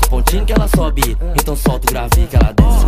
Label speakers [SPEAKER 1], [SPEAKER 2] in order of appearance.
[SPEAKER 1] pontinho que ela sobe, então solta o grave que ela desce.